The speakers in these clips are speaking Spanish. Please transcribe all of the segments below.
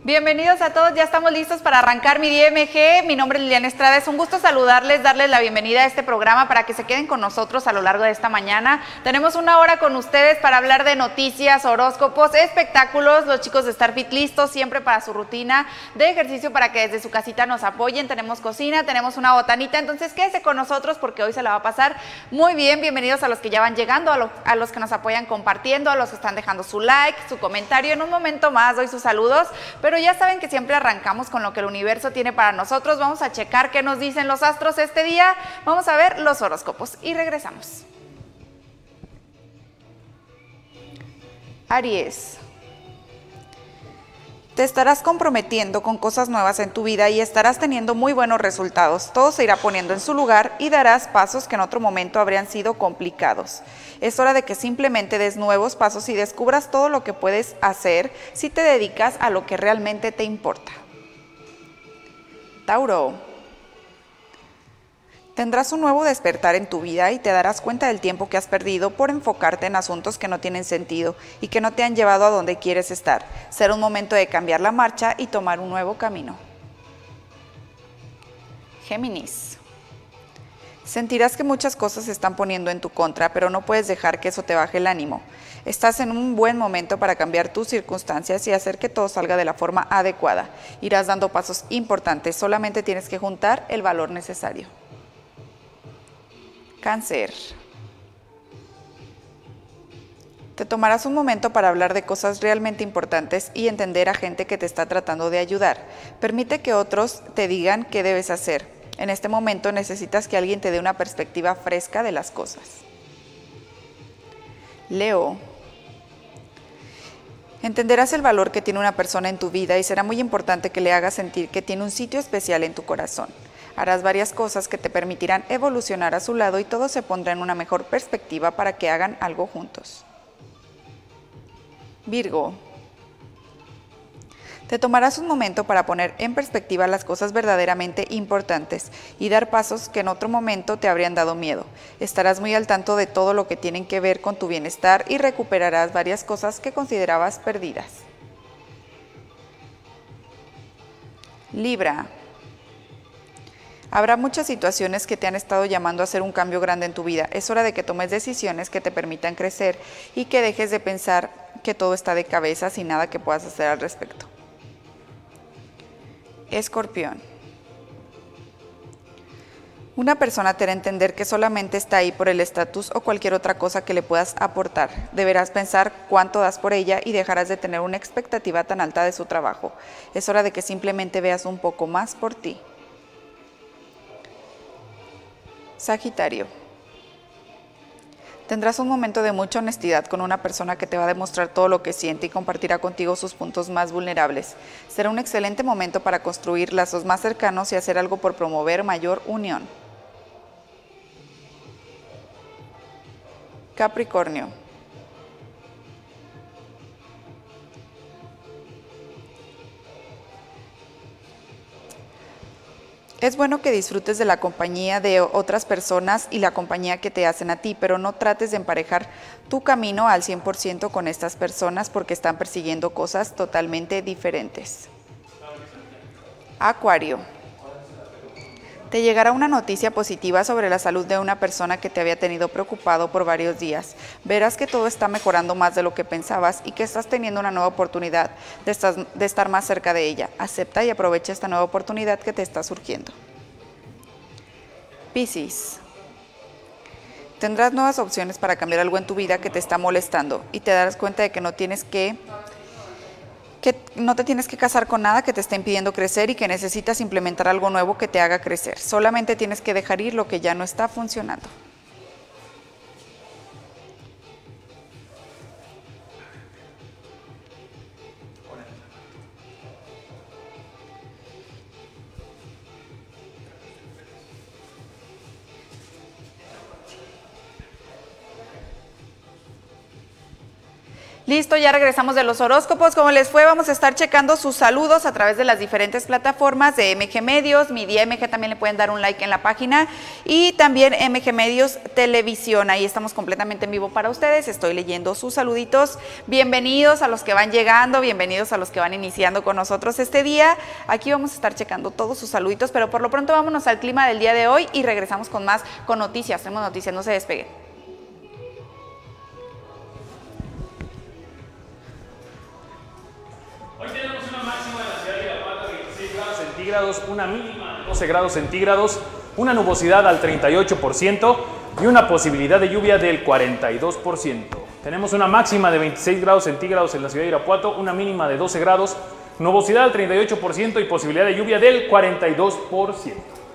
Bienvenidos a todos, ya estamos listos para arrancar mi DMG. Mi nombre es Liliana Estrada, es un gusto saludarles, darles la bienvenida a este programa para que se queden con nosotros a lo largo de esta mañana. Tenemos una hora con ustedes para hablar de noticias, horóscopos, espectáculos, los chicos de Starfit listos siempre para su rutina de ejercicio para que desde su casita nos apoyen. Tenemos cocina, tenemos una botanita, entonces quédese con nosotros porque hoy se la va a pasar muy bien. Bienvenidos a los que ya van llegando, a los que nos apoyan compartiendo, a los que están dejando su like, su comentario. En un momento más doy sus saludos, pero ya saben que siempre arrancamos con lo que el universo tiene para nosotros. Vamos a checar qué nos dicen los astros este día. Vamos a ver los horóscopos y regresamos. Aries. Te estarás comprometiendo con cosas nuevas en tu vida y estarás teniendo muy buenos resultados. Todo se irá poniendo en su lugar y darás pasos que en otro momento habrían sido complicados. Es hora de que simplemente des nuevos pasos y descubras todo lo que puedes hacer si te dedicas a lo que realmente te importa. Tauro. Tendrás un nuevo despertar en tu vida y te darás cuenta del tiempo que has perdido por enfocarte en asuntos que no tienen sentido y que no te han llevado a donde quieres estar. Será un momento de cambiar la marcha y tomar un nuevo camino. Géminis. Sentirás que muchas cosas se están poniendo en tu contra, pero no puedes dejar que eso te baje el ánimo. Estás en un buen momento para cambiar tus circunstancias y hacer que todo salga de la forma adecuada. Irás dando pasos importantes, solamente tienes que juntar el valor necesario. Cáncer. Te tomarás un momento para hablar de cosas realmente importantes y entender a gente que te está tratando de ayudar. Permite que otros te digan qué debes hacer. En este momento necesitas que alguien te dé una perspectiva fresca de las cosas. Leo. Entenderás el valor que tiene una persona en tu vida y será muy importante que le hagas sentir que tiene un sitio especial en tu corazón. Harás varias cosas que te permitirán evolucionar a su lado y todo se pondrá en una mejor perspectiva para que hagan algo juntos. Virgo. Te tomarás un momento para poner en perspectiva las cosas verdaderamente importantes y dar pasos que en otro momento te habrían dado miedo. Estarás muy al tanto de todo lo que tienen que ver con tu bienestar y recuperarás varias cosas que considerabas perdidas. Libra. Habrá muchas situaciones que te han estado llamando a hacer un cambio grande en tu vida. Es hora de que tomes decisiones que te permitan crecer y que dejes de pensar que todo está de cabeza sin nada que puedas hacer al respecto. Escorpión. Una persona te hará entender que solamente está ahí por el estatus o cualquier otra cosa que le puedas aportar. Deberás pensar cuánto das por ella y dejarás de tener una expectativa tan alta de su trabajo. Es hora de que simplemente veas un poco más por ti. Sagitario. Tendrás un momento de mucha honestidad con una persona que te va a demostrar todo lo que siente y compartirá contigo sus puntos más vulnerables. Será un excelente momento para construir lazos más cercanos y hacer algo por promover mayor unión. Capricornio. Es bueno que disfrutes de la compañía de otras personas y la compañía que te hacen a ti, pero no trates de emparejar tu camino al 100% con estas personas porque están persiguiendo cosas totalmente diferentes. Acuario. Te llegará una noticia positiva sobre la salud de una persona que te había tenido preocupado por varios días. Verás que todo está mejorando más de lo que pensabas y que estás teniendo una nueva oportunidad de estar más cerca de ella. Acepta y aprovecha esta nueva oportunidad que te está surgiendo. Piscis. Tendrás nuevas opciones para cambiar algo en tu vida que te está molestando y te darás cuenta de que no te tienes que casar con nada que te esté impidiendo crecer y que necesitas implementar algo nuevo que te haga crecer. Solamente tienes que dejar ir lo que ya no está funcionando. Listo, ya regresamos de los horóscopos. ¿Cómo les fue? Vamos a estar checando sus saludos a través de las diferentes plataformas de MG Medios. Mi día MG también le pueden dar un like en la página. Y también MG Medios Televisión. Ahí estamos completamente en vivo para ustedes. Estoy leyendo sus saluditos. Bienvenidos a los que van llegando, bienvenidos a los que van iniciando con nosotros este día. Aquí vamos a estar checando todos sus saluditos, pero por lo pronto vámonos al clima del día de hoy y regresamos con más, con noticias. Tenemos noticias, no se despeguen. Hoy tenemos una máxima en la ciudad de Irapuato de 26 grados centígrados, una mínima de 12 grados centígrados, una nubosidad al 38% y una posibilidad de lluvia del 42%. Tenemos una máxima de 26 grados centígrados en la ciudad de Irapuato, una mínima de 12 grados, nubosidad al 38% y posibilidad de lluvia del 42%.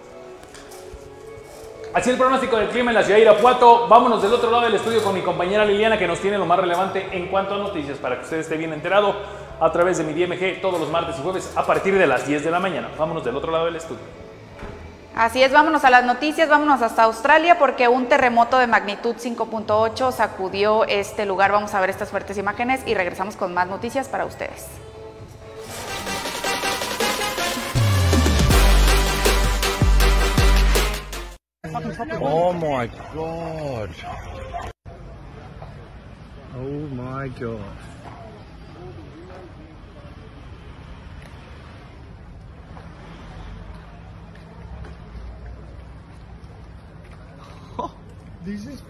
Así el pronóstico del clima en la ciudad de Irapuato. Vámonos del otro lado del estudio con mi compañera Liliana, que nos tiene lo más relevante en cuanto a noticias para que usted esté bien enterado a través de mi DMG todos los martes y jueves a partir de las 10 de la mañana. Vámonos del otro lado del estudio. Así es, vámonos a las noticias, vámonos hasta Australia porque un terremoto de magnitud 5.8 sacudió este lugar. Vamos a ver estas fuertes imágenes y regresamos con más noticias para ustedes. Oh my god. Oh my god. This is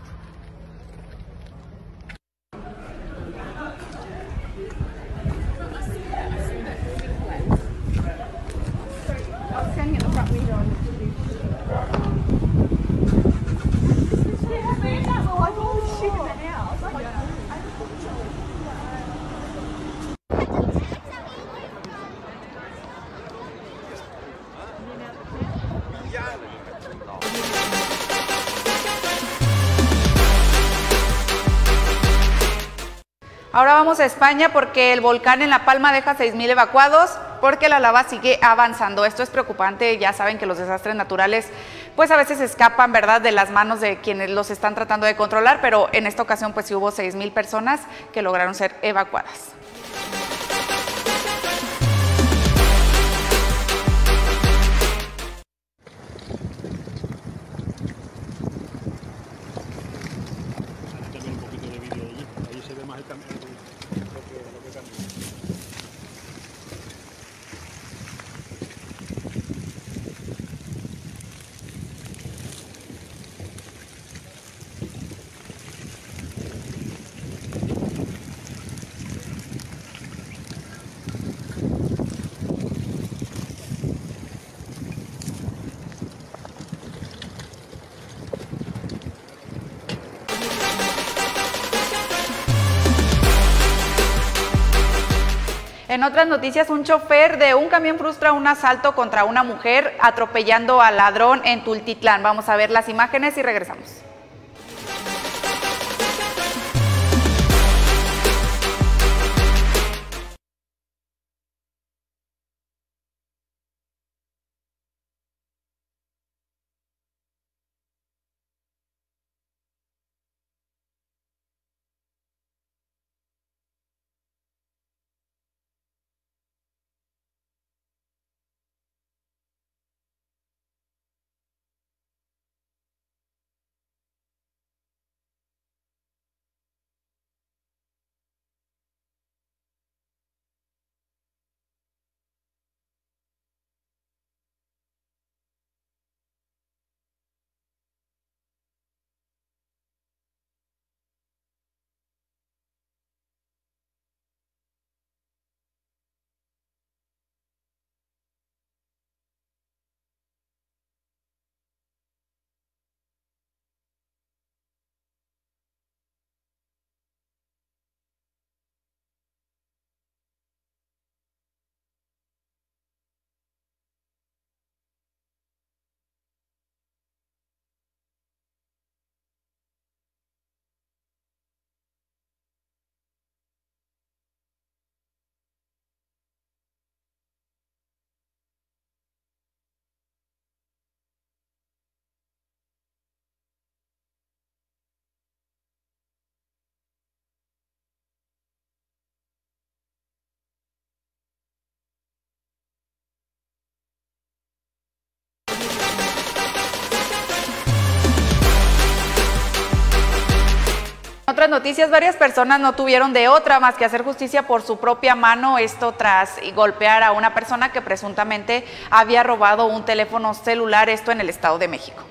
Ahora vamos a España porque el volcán en La Palma deja 6,000 evacuados porque la lava sigue avanzando. Esto es preocupante, ya saben que los desastres naturales pues a veces escapan, ¿verdad?, de las manos de quienes los están tratando de controlar, pero en esta ocasión pues sí hubo 6,000 personas que lograron ser evacuadas. También un poquito de vídeo de allí, ahí se ve más el cambio, lo que cambia. En otras noticias, un chofer de un camión frustra un asalto contra una mujer atropellando al ladrón en Tultitlán. Vamos a ver las imágenes y regresamos. otras noticias, varias personas no tuvieron de otra más que hacer justicia por su propia mano, esto tras golpear a una persona que presuntamente había robado un teléfono celular, esto en el Estado de México.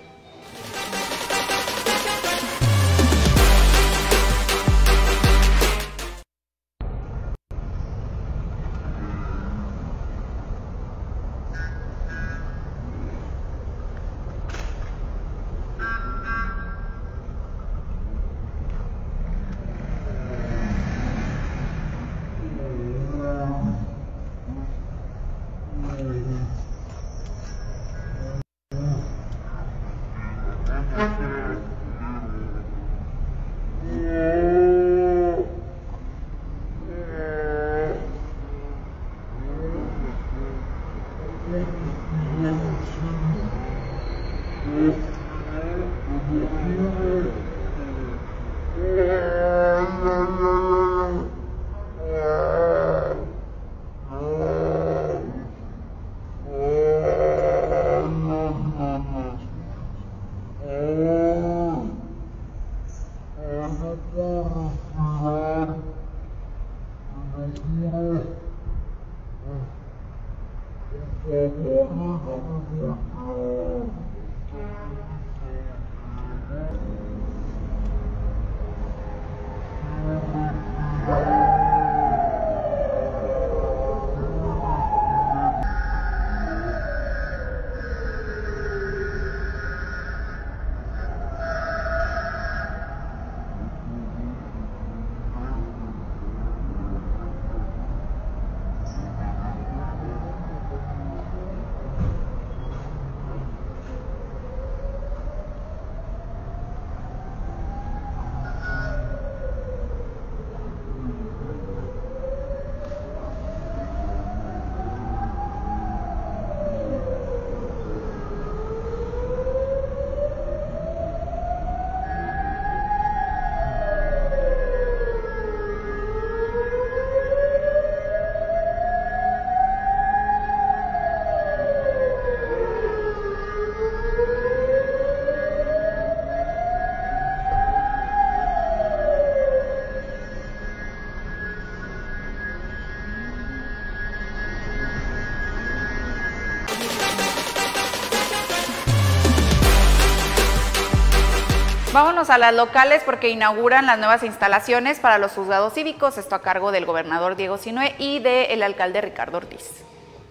Vámonos a las locales porque inauguran las nuevas instalaciones para los juzgados cívicos, esto a cargo del gobernador Diego Sinue y del alcalde Ricardo Ortiz.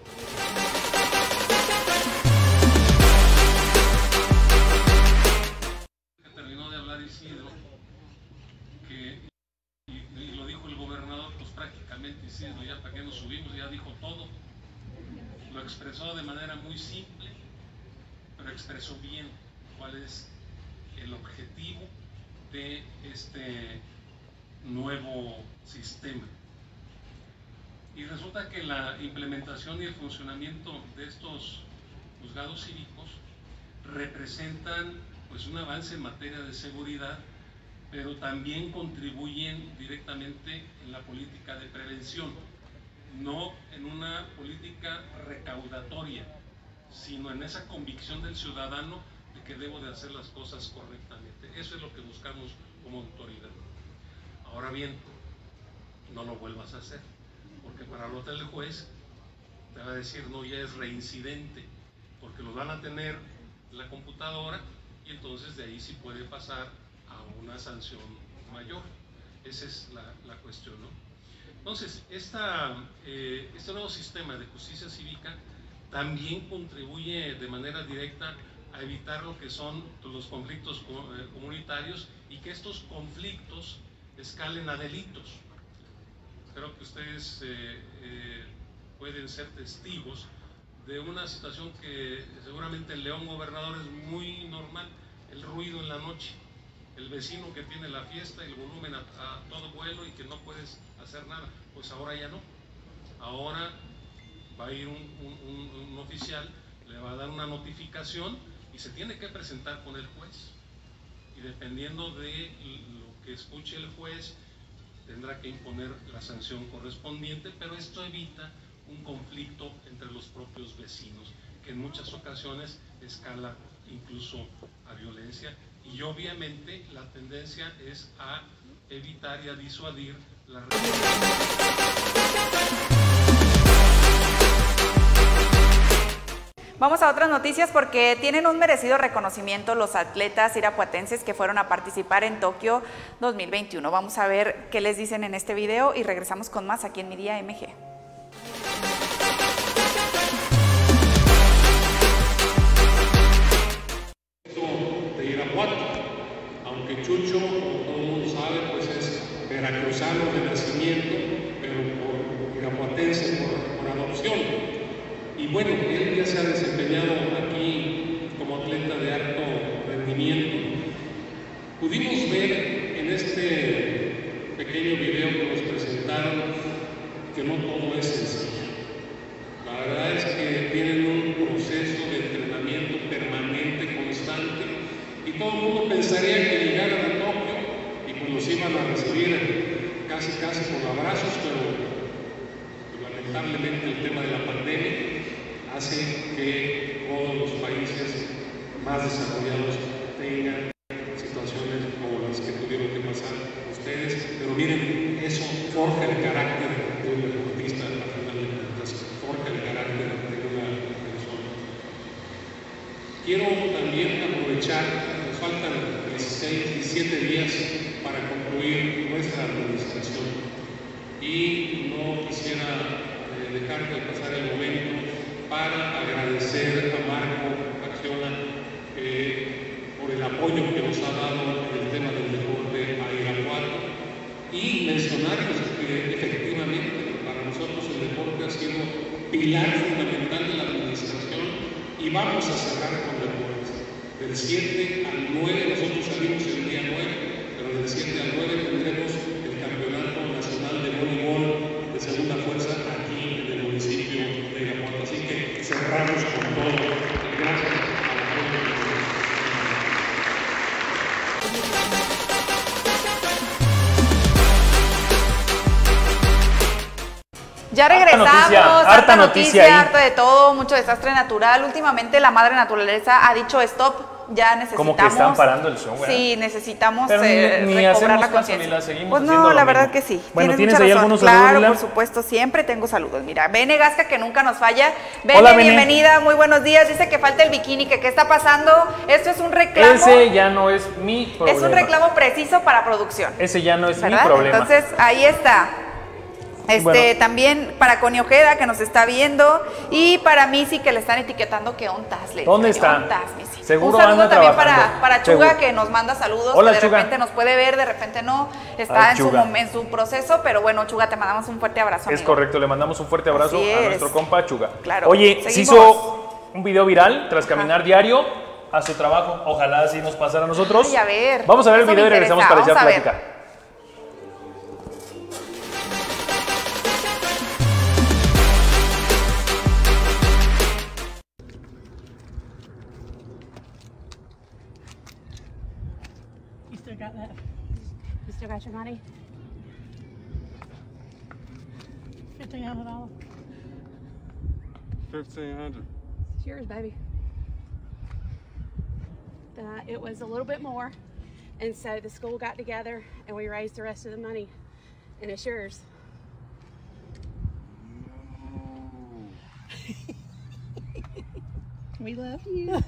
Terminó de hablar Isidro, y lo dijo el gobernador, pues prácticamente Isidro, ya para qué nos subimos, ya dijo todo. Lo expresó de manera muy simple, pero expresó bien cuál es el objetivo de este nuevo sistema. Y resulta que la implementación y el funcionamiento de estos juzgados cívicos representan pues un avance en materia de seguridad, pero también contribuyen directamente en la política de prevención, no en una política recaudatoria, sino en esa convicción del ciudadano de que debo de hacer las cosas correctamente. Eso es lo que buscamos como autoridad. Ahora bien, no lo vuelvas a hacer, porque para el hotel del juez te va a decir, no, ya es reincidente, porque los van a tener en la computadora y entonces de ahí sí puede pasar a una sanción mayor. Esa es la cuestión, ¿no? Entonces, este nuevo sistema de justicia cívica también contribuye de manera directa a evitar lo que son los conflictos comunitarios y que estos conflictos escalen a delitos. Creo que ustedes pueden ser testigos de una situación que seguramente en León Gobernador es muy normal, el ruido en la noche, el vecino que tiene la fiesta, el volumen a todo vuelo y que no puedes hacer nada. Pues ahora ya no. Ahora va a ir un oficial, le va a dar una notificación y se tiene que presentar con el juez. Y dependiendo de lo que escuche el juez, tendrá que imponer la sanción correspondiente, pero esto evita un conflicto entre los propios vecinos, que en muchas ocasiones escala incluso a violencia y obviamente la tendencia es a evitar y a disuadir la Vamos a otras noticias porque tienen un merecido reconocimiento los atletas irapuatenses que fueron a participar en Tokio 2021. Vamos a ver qué les dicen en este video y regresamos con más aquí en Mi Día MG. De Irapuato, aunque Chucho, como todo el mundo sabe, pues es veracruzano de nacimiento, pero por irapuatense, por adopción. Y bueno, él ya se ha desempeñado aquí como atleta de alto rendimiento. Pudimos ver en este pequeño video que nos presentaron que no todo es sencillo. La verdad es que tienen un proceso de entrenamiento permanente, constante, y todo el mundo pensaría que llegaran a Tokio y pues los iban a recibir casi con abrazos, pero lamentablemente el tema de la pandemia hace que todos los países más desarrollados tengan situaciones como las que tuvieron que pasar ustedes, pero miren, eso forja el carácter de un deportista, al final de cuentas, forja el carácter de una persona. Quiero también aprovechar, nos faltan 17 días para concluir nuestra administración y no quisiera dejar de pasar el momento para agradecer a Marco Acciona por el apoyo que nos ha dado en el tema del deporte a Irapuato y mencionarles que efectivamente para nosotros el deporte ha sido pilar fundamental de la administración y vamos a cerrar con deportes. Del 7 al 9, nosotros salimos el día 9, pero del 7 al 9 tendremos el Campeonato Nacional de Voleibol de Segunda Fuerza aquí en el municipio de Irapuato. Así que cerramos con todo. Gracias a la Ya regresamos, harta noticia, harta de todo, mucho desastre natural. Últimamente la madre naturaleza ha dicho stop, ya necesitamos. Como que están parando el show, ¿verdad? Sí, necesitamos Pero ni recobrar hacemos la caso, conciencia. ni la seguimos Pues haciendo no, lo la mismo. verdad que sí. Bueno, ¿tienes mucha ahí razón. algunos saludos, Claro, Lila? por supuesto, siempre tengo saludos. Mira, Bene Gasca, que nunca nos falla. Bene, Hola, Bene. bienvenida, muy buenos días. Dice que falta el bikini, que qué está pasando. Esto es un reclamo. Ese ya no es mi problema. Es un reclamo preciso para producción. Ese ya no es mi ¿verdad? problema. Entonces, ahí está. Bueno. También para Connie Ojeda, que nos está viendo, y para Missy, que le están etiquetando que ontas. ¿Dónde está? Missy. Seguro un saludo anda también trabajando. para Chuga, Seguro. que nos manda saludos. Hola, que de Chuga. repente nos puede ver, de repente no. Está Ay, en su proceso, pero bueno, Chuga, te mandamos un fuerte abrazo. Es amigo. correcto, le mandamos un fuerte abrazo Así a es. nuestro compa Chuga. Claro. Oye, se Seguimos. hizo un video viral tras caminar diario a su trabajo. Ojalá así nos pasara a nosotros. Ay, a ver. Vamos a ver el Eso video y me regresamos interesa. para echar Vamos a ver. plática. You still got that? You still got your money? $1,500. 1,500. It's yours, baby. It was a little bit more, and so the school got together and we raised the rest of the money, and it's yours. We love you.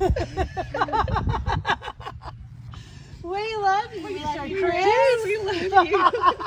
We love you. We love you, Chris. We love you.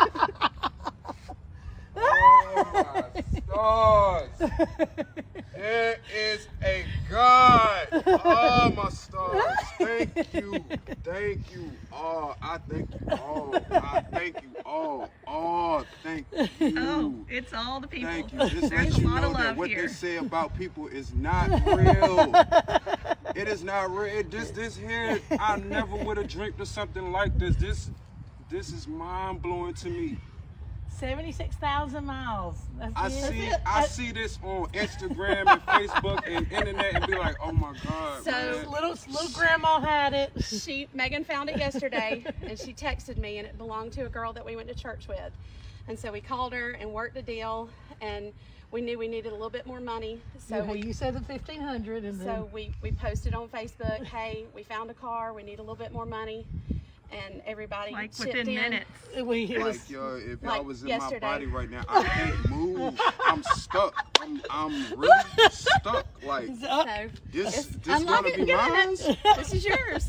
Oh my stars. There is a God. Oh my stars. Thank you. Thank you all. I thank you all. I thank you all. Oh, thank you. Oh, it's all the people. Thank you. Just There's let you a lot know of that love what here. they say about people is not real. It is not real. This here, I never would have dreamt of something like this. This is mind blowing to me. 76,000 miles. That's I see this on Instagram and Facebook and internet and be like, oh my God. So man. little grandma had it. Megan found it yesterday, and she texted me, and it belonged to a girl that we went to church with. And so we called her and worked a deal, and we knew we needed a little bit more money. So You said the 1,500, and then so we posted on Facebook, hey, we found a car, we need a little bit more money. And everybody like chipped within in. minutes. It was Like, yo, if Like I was in yesterday. my body right now, I can't move. I'm stuck. I'm really stuck. Like, So this I'm gonna looking be mine? good. This is yours.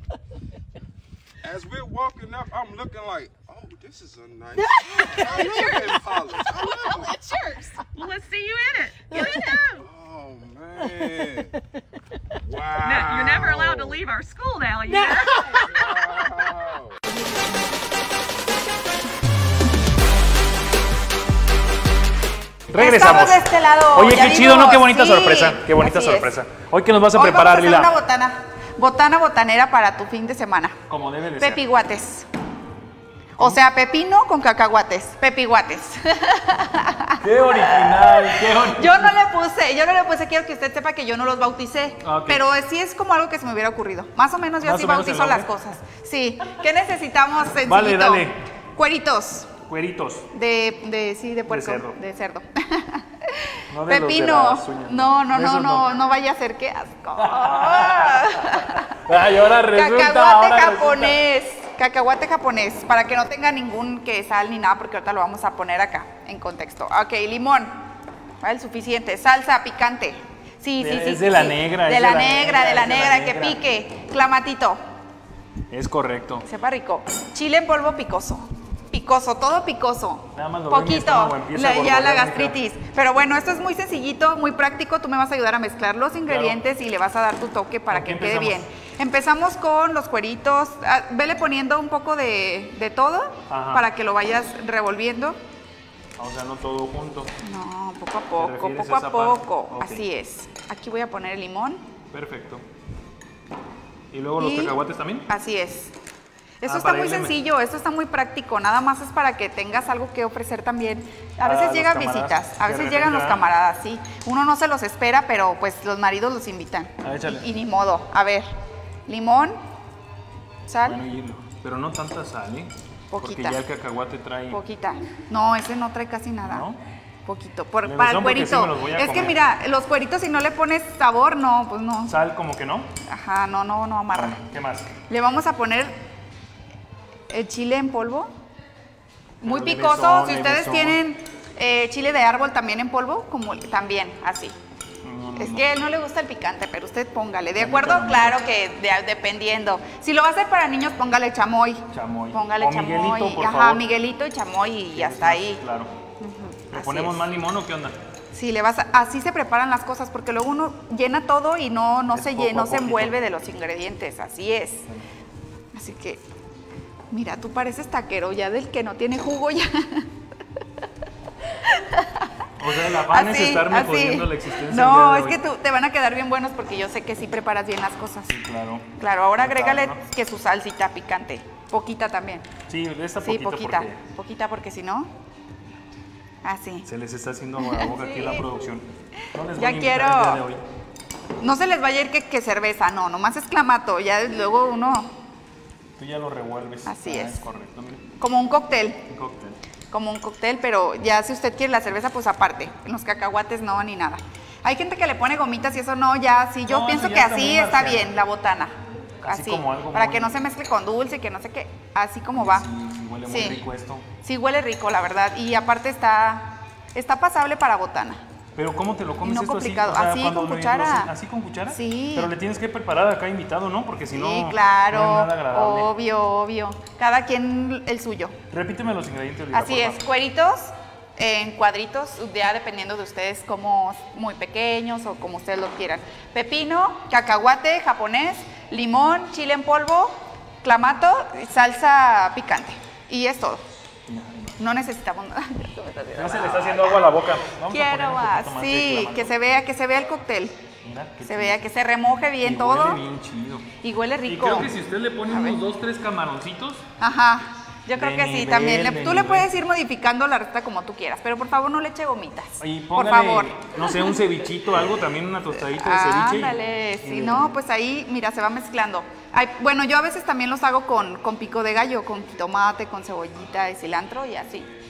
As we're walking up, I'm looking like, oh, this is a nice I live in Hollis. I live It's yours. well, let's see you in it. Get in it. Oh, man. Wow. No, you're never allowed to leave our school now. You know? Wow. Regresamos. Estamos de este lado. Oye, ya qué chido, ¿no? Qué bonita sí, sorpresa. Qué bonita así es. sorpresa. Hoy, ¿qué nos vas a preparar, Hoy vamos a hacer Lila? una botana botanera para tu fin de semana. Como debe de ser. Pepiguates. O sea, pepino con cacahuates. Pepiguates. Qué original, qué original. Yo no le puse, quiero que usted sepa que yo no los bauticé. Ok. Pero sí es como algo que se me hubiera ocurrido. Más o menos yo Más así o menos bautizo el las nombre. cosas. Sí. ¿Qué necesitamos? Sencillito. Vale, dale. Cueritos. Cueritos. De puerco. cerdo. De cerdo. No de los de Pepino. las uñas. No, Esos no vaya a ser que asco. Ay, ahora resulta. Cacahuate ahora japonés. Cacahuate japonés, para que no tenga ningún que sal ni nada, porque ahorita lo vamos a poner acá en contexto. Ok, limón, el suficiente. Salsa picante. Sí, Es de la negra, De es la de la negra, negra, de la es de la negra, que negra. pique. Clamatito, resulta. Es correcto. sepa rico. Chile en polvo picoso. Picoso, todo picoso. Nada más lo veo en mi Poquito, estómago, empieza a ya la borbotear, mija. gastritis. Pero bueno, esto es muy sencillito, muy práctico. Tú me vas a ayudar a mezclar los ingredientes y le vas a dar tu toque para ¿Con que qué quede bien. empezamos? Empezamos con los cueritos. Vele poniendo un poco de todo Ajá. para que lo vayas revolviendo. O sea, no todo junto. No, poco a poco, refieres poco a a esa poco. parte? Ok. Así es. Aquí voy a poner el limón. Perfecto. ¿Y luego los Y- cacahuates también? Así es. Esto Ah, está para muy irle sencillo, esto está muy práctico, nada más es para que tengas algo que ofrecer también. A veces los llegan camaradas, visitas, a de veces repente, llegan los ¿verdad? camaradas, sí. Uno no se los espera, pero pues los maridos los invitan. Échale. Y ni modo. A ver, limón, sal, Bueno, pero no tanta sal, ¿eh? Porque Poquita. ya el cacahuate trae... poquita. No, ese no trae casi nada. ¿No? Poquito, Me para el gustó porque sí cuerito. me los voy a Es que comer. mira, los cueritos si no le pones sabor, no, pues no. Sal como que no. Ajá, no amarra. Bueno, ¿qué más? Le vamos a poner el chile en polvo. Muy Pero picoso. levesón, Si ustedes levesón. tienen chile de árbol también en polvo, como también, así. No, Es que a él no le gusta el picante, pero usted póngale. ¿De A mí acuerdo? también. Claro que dependiendo. Si lo va a hacer para niños, póngale chamoy. Chamoy. Póngale O chamoy. Miguelito, por Ajá, favor. Miguelito y chamoy y hasta ahí. Claro. ¿Le así ponemos es. más limón o qué onda? Sí, así se preparan las cosas, porque luego uno llena todo y no Es se poco a no se poquito. envuelve de los ingredientes, así es. Así que, mira, tú pareces taquero ya del que no tiene jugo ya. O sea, el afán es estarme así. jodiendo la existencia. el No, día es de que hoy. te van a quedar bien buenos porque yo sé que sí preparas bien las cosas. Sí, claro. Claro, ahora agrégale ¿no? que su salsita picante, poquita también. Sí, de esta Sí, poquita, poquita porque si no, así. porque se les está haciendo agua la boca aquí la producción. No les voy Ya a invitar quiero. el día de hoy. No se les vaya a ir que cerveza, no, nomás es clamato, ya luego uno, Tú ya lo revuelves. Así es. Correcto, mira. como un cóctel. Un cóctel. Como un cóctel, pero ya si usted quiere la cerveza, pues aparte. Los cacahuates no, ni nada. Hay gente que le pone gomitas y eso no, ya sí. Yo No, pienso eso que ya está así muy está marciano. bien, la botana. Así como algo para muy- que no se mezcle con dulce, que no sé qué, así como va. Sí, sí, huele muy rico esto. Sí, huele rico, la verdad. Y aparte está pasable para botana. Pero ¿cómo te lo comes no esto complicado. así? O sea, Así, cuando con lo- cuchara. ¿Así con cuchara? Sí. Pero le tienes que preparar acá invitado, ¿no? Porque si no, Sí, claro, no es nada agradable. obvio. Cada quien el suyo. Repíteme los ingredientes, Lila, Así por es, favor. cueritos en cuadritos, ya dependiendo de ustedes como muy pequeños o como ustedes lo quieran. Pepino, cacahuate japonés, limón, chile en polvo, clamato, salsa picante. Y es todo. No necesitamos nada. Ya se le está haciendo agua a la boca. Vamos a poner Quiero un más, poquito más de sí, clamato. que se vea el cóctel. Mira, que Se vea, que se remoje bien y todo. Huele bien chido. Y huele Y rico. creo que si usted le pone A ver. unos 2, 3 camaroncitos, Ajá, yo creo De que sí, nivel, también. de Tú le nivel. puedes ir modificando la receta como tú quieras, pero por favor no le eche gomitas. y Por póngale, favor. no sé, un cevichito, algo, también una tostadita de ceviche. Ándale, y- si y- no, pues ahí, mira, se va mezclando. Ay, bueno, yo a veces también los hago con pico de gallo, con tomate, con cebollita y cilantro y así.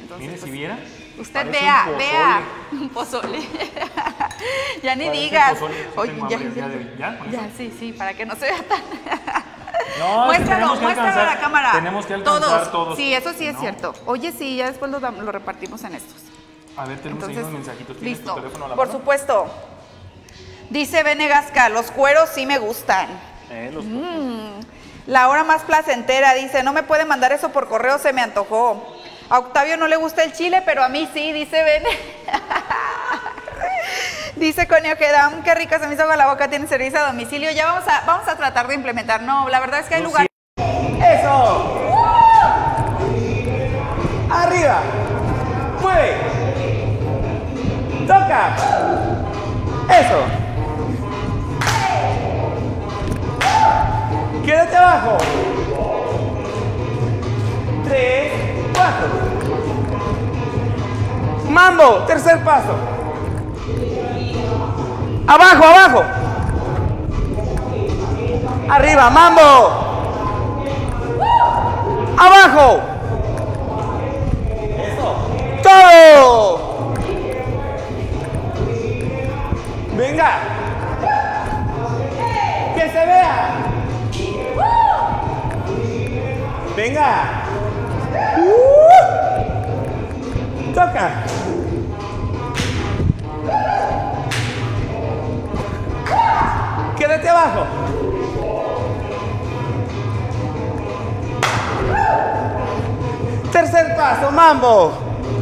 Entonces, Mire, pues, si viera. usted parece vea, un vea. Un pozole. Ya ni Parece digas. pozole. Sí Oye, tengo ya, hambre el ya, día de hoy. ¿Ya? ¿Con ya, eso? sí, para que no se vea tan. No, Muéstralo, muéstralo a la cámara. Tenemos que alcanzar todos. Sí, eso sí es ¿no? cierto. Oye, sí, ya después lo repartimos en estos. A ver, tenemos ahí Entonces, unos mensajitos. ¿Tienes listo. tu teléfono a la Por mano? supuesto. Dice Bene Gasca, los cueros sí me gustan. Los La hora más placentera dice, no me puede mandar eso por correo, se me antojó. A Octavio no le gusta el chile, pero a mí sí, dice Bene. Dice Conio Gedam, qué rica se me hizo con la boca, tiene servicio a domicilio. Ya vamos a tratar de implementar. No, la verdad es que hay lugares. ¡Eso! ¡Arriba! ¡Mueve! ¡Toca! ¡Eso! ¡Quédate abajo! 3, 4. ¡Mambo! Tercer paso. ¡Abajo, abajo! ¡Arriba! ¡Mambo! ¡Abajo! ¡Eso! ¡Todo! ¡Venga! ¡Que se vea! ¡Venga! ¡Toca! ¡Quédate abajo! Tercer paso, mambo.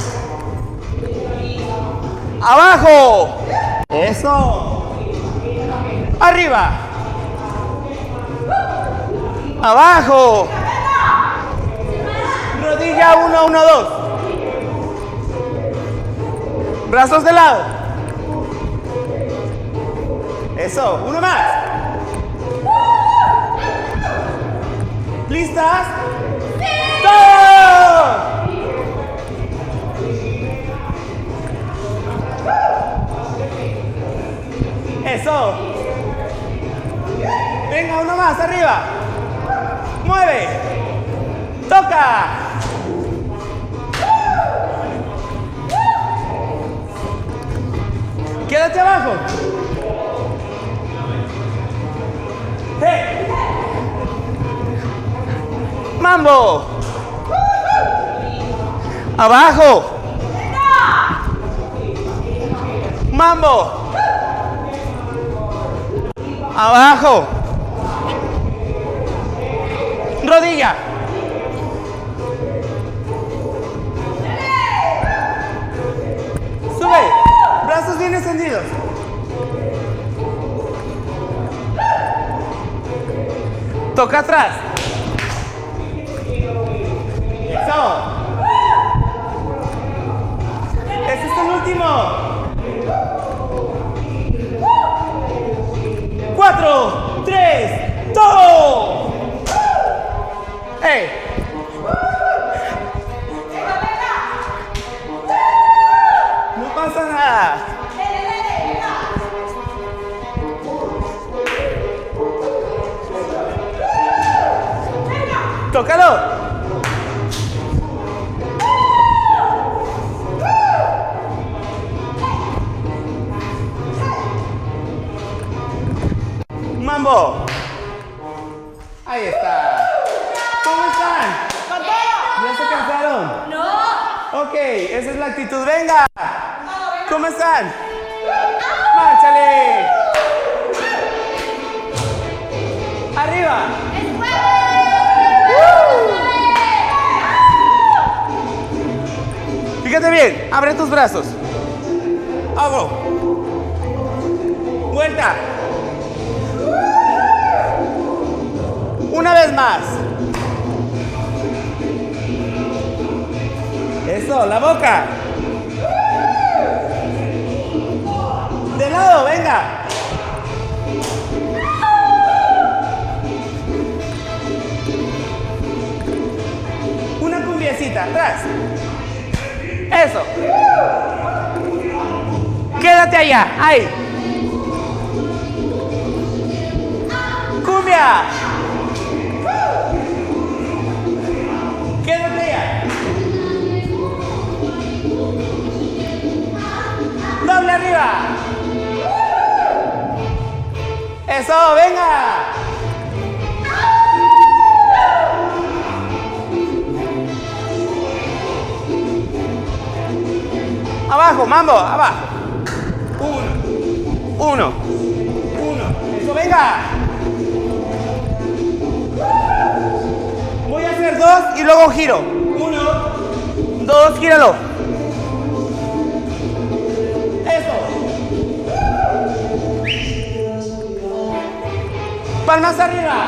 Abajo. Eso. Arriba. Abajo. Rodilla 1, 1, 2. Brazos de lado. Eso, uno más. ¿Listas? ¡Todo! Eso. Venga, uno más, arriba. Mueve. Toca. Quédate abajo. Hey. Mambo. Abajo. Mambo. Abajo. Rodilla. Sube. Brazos bien extendidos. Toca atrás. Eso. Ese es el último. 4, 3, todo. ¡Hey! No pasa nada. ¡Tócalo! Mambo. Ahí está. ¿Cómo están? ¿Ya se cansaron? No. Ok, esa es la actitud. Venga. ¿Cómo están? Márchale. Arriba. Fíjate bien, abre tus brazos. Abro. Vuelta. Una vez más. Eso, la boca. De lado, venga. Una cumbiecita, atrás. Eso. Quédate allá, ahí. Cumbia. Quédate allá. Eso, venga. Abajo, mambo, abajo. Uno. Eso, venga. Voy a hacer 2 y luego giro. 1, 2, gíralo. Eso. Palmas arriba.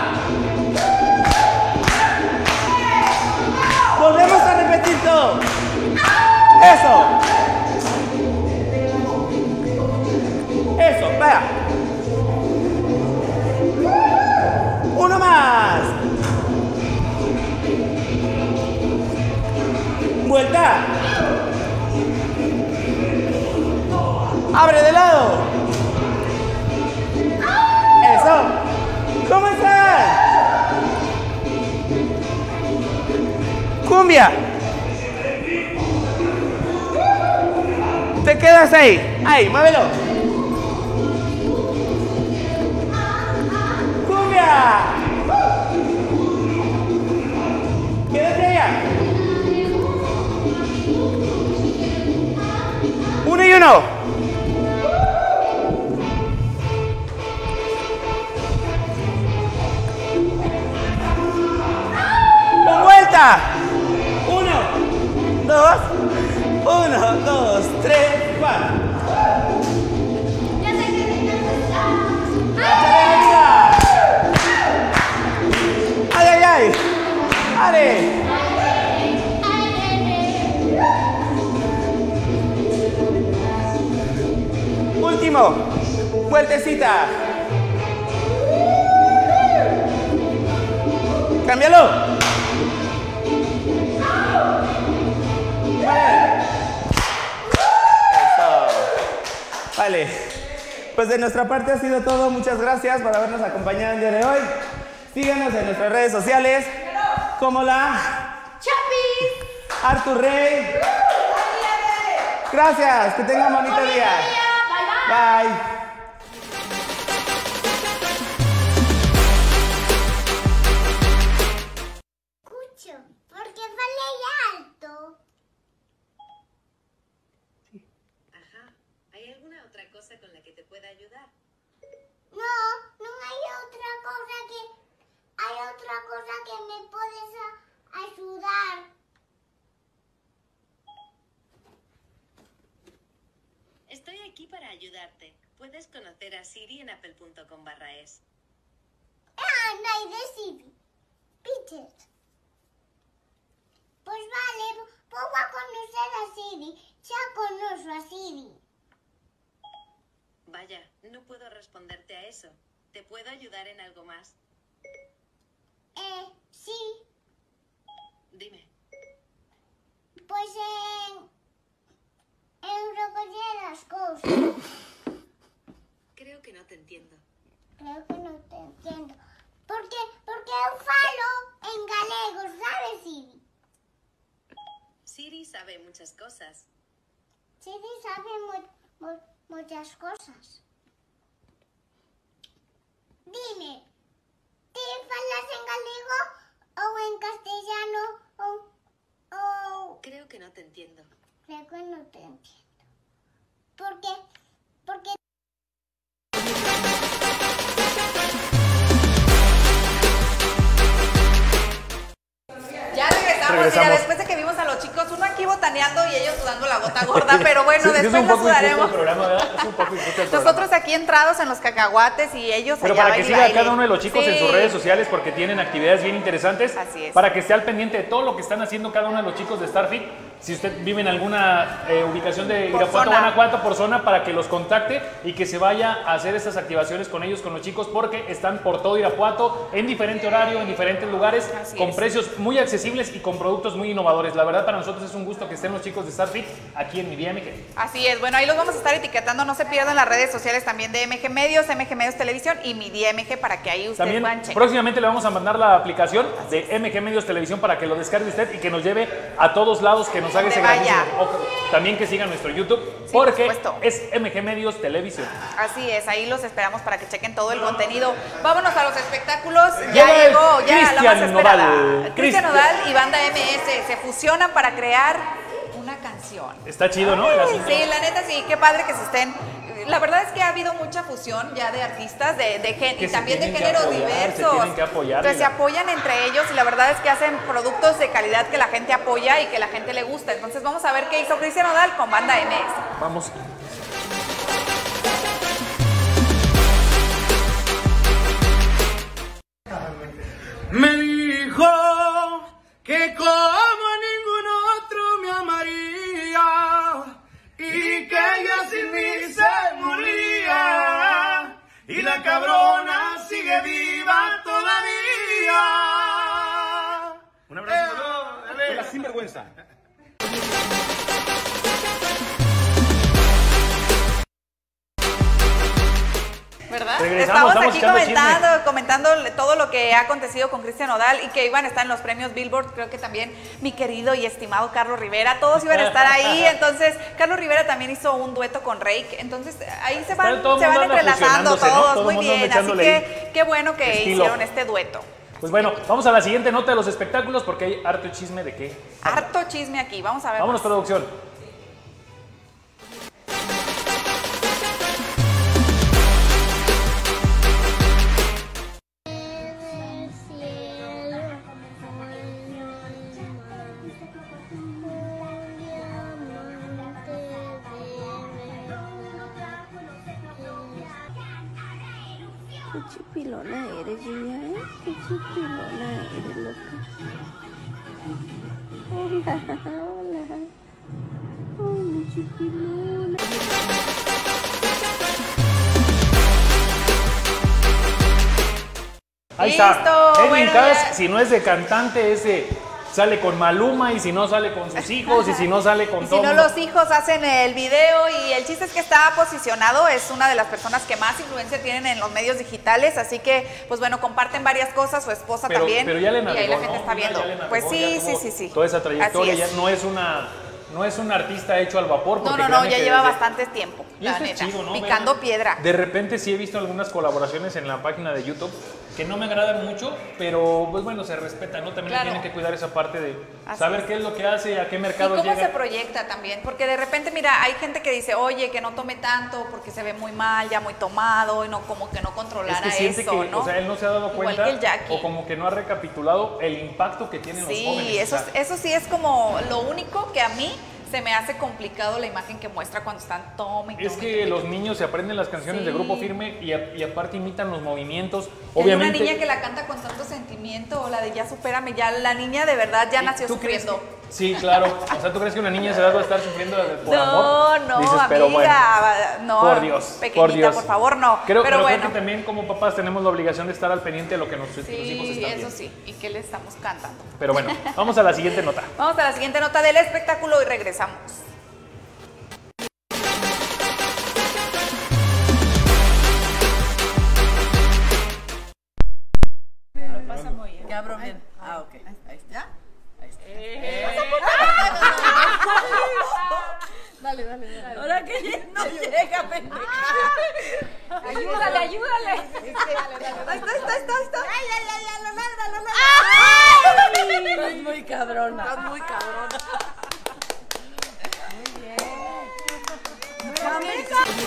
Volvemos a repetir todo. Eso. Eso, vea. Uno más. Vuelta. Abre de lado. Eso. ¿Cómo estás? Cumbia. Te quedas ahí. Ahí, muévelo. Cumbia. Quédate allá. 1 y 1. Con vuelta. 1, 2, 1, 2, 3, 4. ¡Ay, ay, ay! ¡Ale! Último. Vueltecita. Cámbialo. Eso. Vale. Pues de nuestra parte ha sido todo. Muchas gracias por habernos acompañado el día de hoy. Síganos en nuestras redes sociales como la ¡Chapis! Artur Rey. Gracias. Que tengan un bonito día. Bye. Escucho, porque falei alto. Ajá. ¿Hay alguna otra cosa con la que te pueda ayudar? No hay otra cosa que me puedes ayudar. Estoy aquí para ayudarte. Puedes conocer a Siri en apple.com/es. No hay de Siri. Peter. Pues vale, voy a conocer a Siri. Ya conozco a Siri. Vaya, no puedo responderte a eso. ¿Te puedo ayudar en algo más? Sí. Dime. Pues recoger las cosas. Creo que no te entiendo. Creo que no te entiendo. Porque eu falo en galego, sabes, Siri? Siri sabe muchas cosas. Siri sabe muchas cosas. Dime, ¿te falas en galego o en castellano o...? Creo que no te entiendo. Creo que no te entiendo. Porque Ya regresamos. Mira, después de que vimos a los chicos, uno aquí botaneando y ellos sudando la gota gorda, pero bueno, después lo sudaremos. Es un poco injusto el programa. Nosotros aquí entrados en los cacahuates y ellos Pero allá para que baile, siga baile. cada uno de los chicos en Sí. sus redes sociales porque tienen actividades bien interesantes. Así es. Para que esté al pendiente de todo lo que están haciendo cada uno de los chicos de StarFit. Si usted vive en alguna ubicación de Por Irapuato, zona. Guanajuato, por zona, para que los contacte y que se vaya a hacer estas activaciones con ellos, con los chicos, porque están por todo Irapuato, en diferente horario, en diferentes lugares, Así con es. precios muy accesibles y con productos muy innovadores. La verdad, para nosotros es un gusto que estén los chicos de StarFit aquí en mi DMG. Así es, bueno, ahí los vamos a estar etiquetando, no se pierdan las redes sociales también de MG Medios, MG Medios Televisión y mi DMG para que ahí ustedes También puedan checar. próximamente le vamos a mandar la aplicación de MG Medios Televisión para que lo descargue usted y que nos lleve a todos lados, que nos nos haga ese Donde grandísimo. vaya. O también que sigan nuestro YouTube, Sí, porque por supuesto. es MG Medios Televisión. Así es, ahí los esperamos para que chequen todo el contenido. Vámonos a los espectáculos. Llega Ya llegó, ya la más Cristian esperada. Nodal. Cristian Nodal y Banda MS se fusionan para crear una canción. Está chido, ¿no? Sí, la neta sí, qué padre que se estén. La verdad es que ha habido mucha fusión ya de artistas y se también de tienen que géneros apoyar, se diversos. tienen que apoyar, Que se mira. apoyan entre ellos y la verdad es que hacen productos de calidad que la gente apoya y que la gente le gusta. Entonces vamos a ver qué hizo Cristian Nodal con Banda MS. Vamos. Me dijo que como ningún otro me amaría y que ella sin mí se moría y la cabrona sigue viva todavía. Un abrazo, la sinvergüenza. ¿Verdad? Regresamos, Estamos estamos aquí echando comentando todo lo que ha acontecido con Cristian Nodal y que iban a estar en los premios Billboard. Creo que también mi querido y estimado Carlos Rivera, todos iban a estar ahí. Entonces, Carlos Rivera también hizo un dueto con Rake. Entonces, ahí se van entrelazando fusionándose, ¿no? todos, Todo muy mundo bien. Así echándole que qué bueno que estilo. hicieron este dueto. Pues bueno, vamos a la siguiente nota de los espectáculos porque hay harto chisme de qué. Harto chisme aquí, vamos a ver. Vámonos, más. producción. Qué chipilona eres, niña, ¿eh? Qué chipilona eres, loca. Hola, hola. Ay, mi chipilona. Ahí Listo, está. Edwin bueno, Cass, ya. si no es de cantante, es de sale con Maluma, y si no sale con sus hijos, y si no sale con Y si todo. no, mundo. los hijos hacen el video y el chiste es que está posicionado, es una de las personas que más influencia tienen en los medios digitales, así que, pues bueno, comparten varias cosas, su esposa también, Pero ya le y ahí navegó, la gente ¿no? está viendo. Ya le navegó, Pues sí, ya tuvo sí. Toda esa trayectoria Así es. ya no es un artista hecho al vapor. No, porque no, créanme ya que lleva desde- bastante tiempo, Y la eso es neta, chido, ¿no? picando Vean, piedra. De repente sí he visto algunas colaboraciones en la página de YouTube que no me agradan mucho, pero pues bueno, se respeta, ¿no? También Claro. tienen que cuidar esa parte de Así saber es. qué es lo que hace, a qué Y mercado cómo llega. se proyecta también, porque de repente, mira, hay gente que dice, oye, que no tome tanto porque se ve muy mal, ya muy tomado, y no como que no Es controlara que siente eso, que, ¿no? o sea, él no se ha dado Igual cuenta que el Jackie. o como que no ha recapitulado el impacto que tienen los jóvenes. Sí, o sea, eso sí es como lo único que a mí se me hace complicado la imagen que muestra cuando están tome y es tome, que tome. los niños se aprenden las canciones Sí. de Grupo Firme y aparte imitan los movimientos. Hay Obviamente. una niña que la canta con tanto sentimiento, o la de ya supérame, ya la niña de verdad ya nació ¿Tú crees sufriendo. que- Sí, claro. O sea, ¿tú crees que una niña se va a estar sufriendo por No, amor? no, Dices, amiga, pero bueno, no, por Dios, pequeñita, por Dios. por favor, no. Creo, pero creo bueno, que también como papás tenemos la obligación de estar al pendiente de lo que nuestros hijos sí, están eso viendo. sí, y que le estamos cantando. Pero bueno, vamos a la siguiente nota. Vamos a la siguiente nota del espectáculo y regresamos. ¿Qué abro bien? Ah, ok. Ahí está. Ahí está. Dale, dale, dale. Ahora que no llega, pendeja. Ayúdale, ayúdale. Ahí está. Ay, lo logra. Estás muy cabrona. Estás muy cabrona. Muy bien.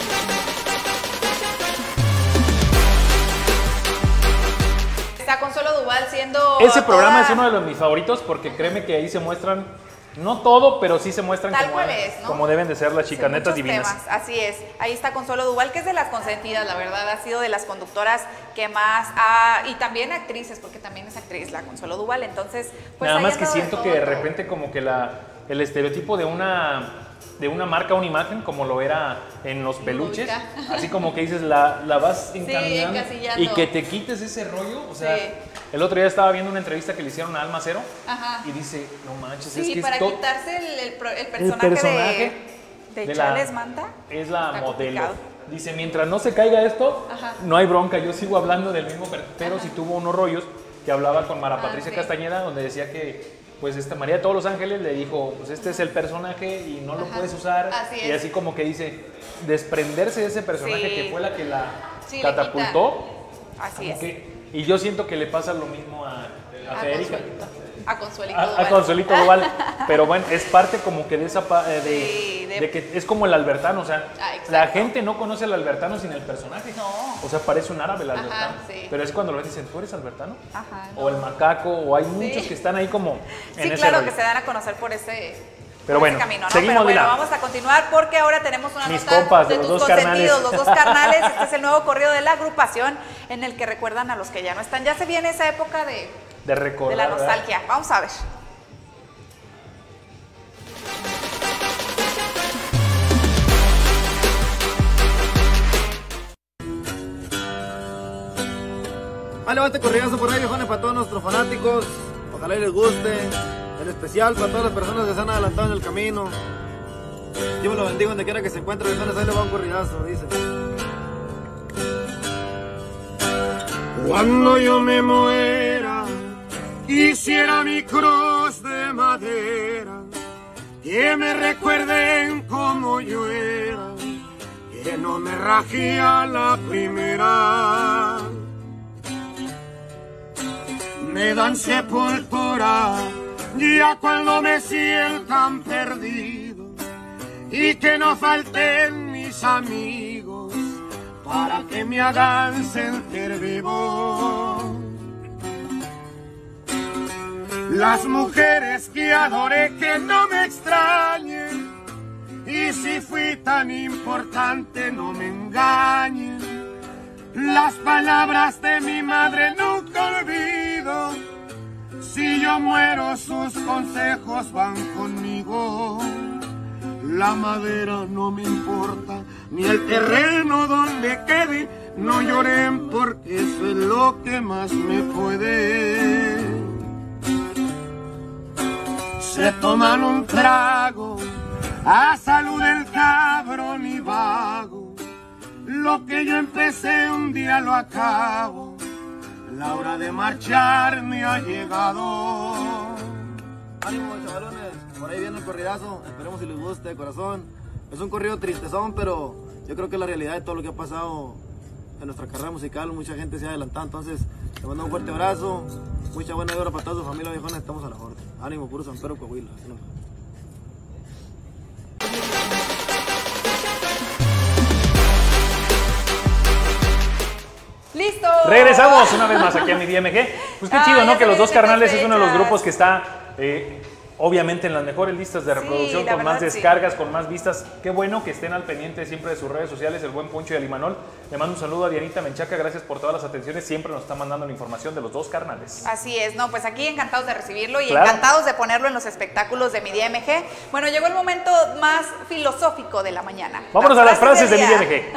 Está Consuelo Duval siendo Ese programa toda- es uno de mis favoritos porque créeme que ahí se muestran, no todo, pero sí se muestran Tal como, cual es, ¿no? como deben de ser las chicanetas Sí, muchos divinas. temas, así es. Ahí está Consuelo Duval, que es de las consentidas, la verdad, ha sido de las conductoras que más ha, y también actrices, porque también es actriz la Consuelo Duval, entonces, pues Nada ahí más ha que estado siento de que todo, de todo. repente como que el estereotipo de una marca, una imagen, como lo era en los peluches, ubica. así como que dices, la vas encaminando encasillando. y que te quites ese rollo. O sea, Sí. el otro día estaba viendo una entrevista que le hicieron a Alma Cero Ajá. y dice, no manches, Sí, es que para es to- quitarse el el personaje, personaje de de Charles la- Manta. es la Está modelo. complicado. Dice, mientras no se caiga esto, Ajá. no hay bronca, yo sigo hablando del mismo, pero Ajá. sí tuvo unos rollos que hablaba con Mara Patricia sí. Castañeda, donde decía que pues María de todos los ángeles le dijo, pues este es el personaje y no lo puedes usar. Así y es. así como que dice, desprenderse de ese personaje Sí. que fue la que la Sí, le catapultó. Así es. Y yo siento que le pasa lo mismo a Federica. A Consuelito A Duval. Consuelito Duval. Pero bueno, es parte como que de esa Sí, de que es como el Albertano, o sea, exacto. la gente no conoce al Albertano sin el personaje. No. O sea, parece un árabe el Albertano. sí. Pero es cuando lo dicen, ¿tú eres Albertano? Ajá, O el macaco, o hay muchos que están ahí como en Sí, ese claro, rollo. que se dan a conocer por ese, Pero bueno, camino, ¿no? seguimos, Pero bueno, Dila. vamos a continuar porque ahora tenemos una Mis nota compas, de de los tus dos carnales. consentidos, los dos carnales. Este es el nuevo corrido de la agrupación en el que recuerdan a los que ya no están. Ya se viene esa época de recordar, la nostalgia. Vamos a ver. Vale, bate corridazo por ahí, viejones, para todos nuestros fanáticos. Ojalá y les guste. En especial para todas las personas que se han adelantado en el camino. Yo me lo bendigo donde quiera que se encuentre, viejones. Ahí les va un corridazo, dice. Cuando yo me muera, quisiera mi cruz de madera, que me recuerden como yo era, que no me rajé a la primera. Me dan sepultura ya cuando me sientan perdido, y que no falten mis amigos para que me hagan sentir vivo. Las mujeres que adoré que no me extrañen, y si fui tan importante no me engañen. Las palabras de mi madre nunca olvido, si yo muero sus consejos van conmigo. La madera no me importa, ni el terreno donde quede, no lloren porque eso es lo que más me puede. Se toman un trago a salud del cabrón y vago, lo que yo empecé un día lo acabo, la hora de marchar me ha llegado. Ánimo, chavalones, por ahí viene el corridazo, esperemos si les guste de corazón. Es un corrido tristezón, pero yo creo que es la realidad de todo lo que ha pasado en nuestra carrera musical. Mucha gente se ha adelantado, entonces te mando un fuerte abrazo, mucha buena vibra para toda su familia, viejones, estamos a la orden. Ánimo, puro San Pedro, Coahuila. ¡Listo! Regresamos una vez más aquí a mi DMG. Pues qué chido, ¿no? Que los dos carnales es uno de los grupos que está obviamente en las mejores listas de reproducción, la con más verdad, descargas, con más vistas. Qué bueno que estén al pendiente siempre de sus redes sociales, el buen Poncho y el Imanol. Le mando un saludo a Dianita Menchaca, gracias por todas las atenciones. Siempre nos está mandando la información de los dos carnales. Así es, no, pues aquí encantados de recibirlo y Claro. encantados de ponerlo en los espectáculos de mi DMG. Bueno, llegó el momento más filosófico de la mañana. Vámonos a las frases de mi día. DMG.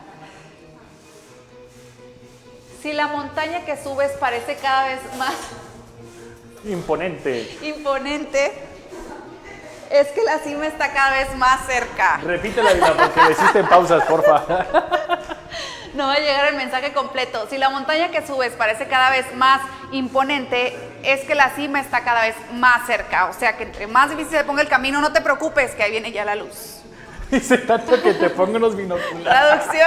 Si la montaña que subes parece cada vez más Imponente. imponente, es que la cima está cada vez más cerca. Repítela, Dila, porque le hiciste en pausas, porfa. No va a llegar el mensaje completo. Si la montaña que subes parece cada vez más imponente, es que la cima está cada vez más cerca. O sea que entre más difícil se ponga el camino, no te preocupes, que ahí viene ya la luz. Dice tanto que te pongo unos binoculares. Traducción.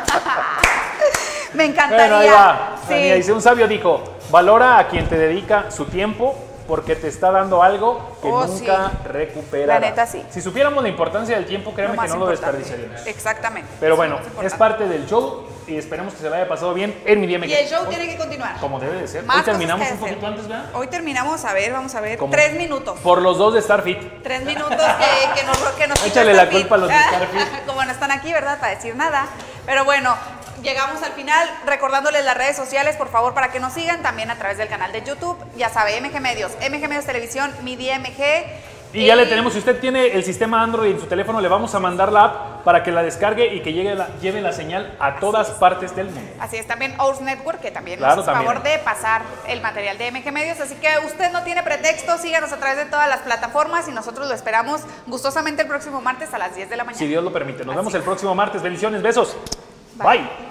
Me encantaría. Bueno, ahí va. Sí. Mira, dice, un sabio dijo, valora a quien te dedica su tiempo porque te está dando algo que nunca recuperará. La neta, sí. Si supiéramos la importancia del tiempo, créanme que no lo desperdiciaríamos. Exactamente. Pero Eso bueno, es importante. es parte del show y esperemos que se le haya pasado bien en mi DMG. Y el show tiene que continuar. Como debe de ser. Más Hoy terminamos cosas un que hacer. poquito antes, ¿verdad? Hoy terminamos, a ver, vamos a ver, ¿Cómo? 3 minutos. Por los dos de Starfit. 3 minutos que nos Échale la culpa a los de Starfit. Como no están aquí, ¿verdad? Para decir nada. Pero bueno, llegamos al final, recordándoles las redes sociales, por favor, para que nos sigan, también a través del canal de YouTube. Ya sabe, MG Medios Televisión, mi DMG. Y ya le tenemos, si usted tiene el sistema Android en su teléfono, le vamos a mandar la app para que la descargue y que lleve la señal a todas partes del mundo. Así es, también Ours Network, que también Claro, nos hace también. favor de pasar el material de MG Medios. Así que usted no tiene pretexto, síganos a través de todas las plataformas y nosotros lo esperamos gustosamente el próximo martes a las 10 de la mañana. Si Dios lo permite. Nos vemos el próximo martes. Bendiciones, besos. Bye.